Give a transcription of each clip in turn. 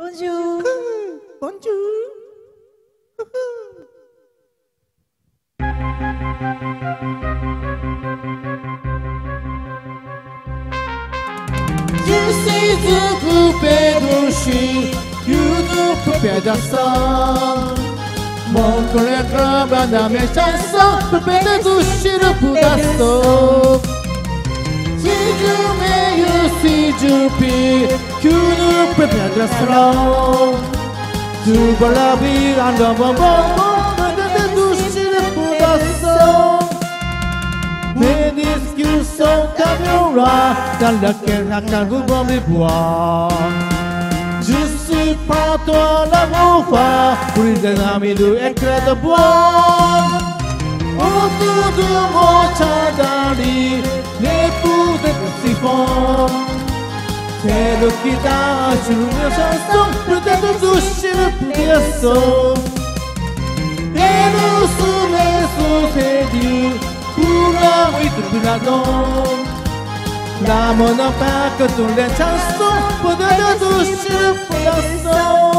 Bonjour. Bonjour. Je suis occupé de chier, une poupée d'assaut. Mon collègue travaille dans mes chansons, poupée de douche, le bout d'assaut. Si je mets, si je pille, qu'une poupée d'assaut. Tu vois la vie en devant poupée de douche, le bout d'assaut. Mes discussions caméra dans laquelle chacun vous va me voir. Je suis pas toi l'amour pour les amis de éclat de bois. Autour de mon chandali, les bouts de siphon. C'est le qui t'a sur une chanson, peut-être toucher le poisson. Et le soleil se séduit. Pura itu biladong, namun apa ketulen chanson pada toucher poisson.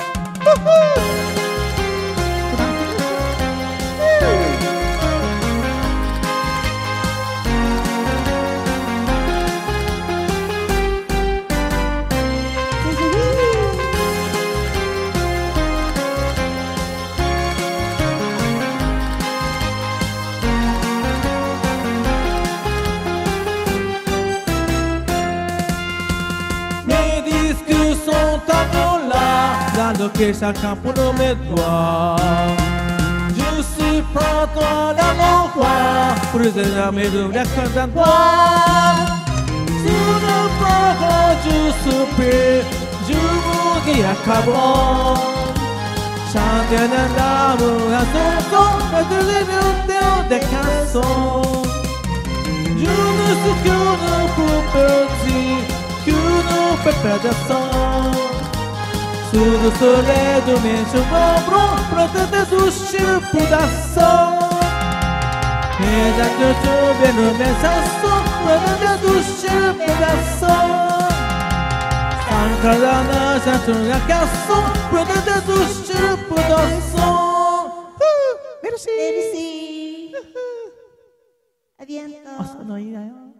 Que chacun pour nos doigts. Je suis prêt à l'amour pour les amis de l'école d'un bois. Sur le bras du soupir, je vous dis à cabron. Chantez un amour à son son, et de l'énergie des cançons. Je ne suis qu'une poupée, qu'une poupée de sang. Sous le soleil de mes cheveux bruns, protège toucher le poisson. Et à que tu viennes mes chansons, protège toucher le poisson. Sans cadana, chanson la casson, protège toucher le poisson. Merci. Merci. À bientôt.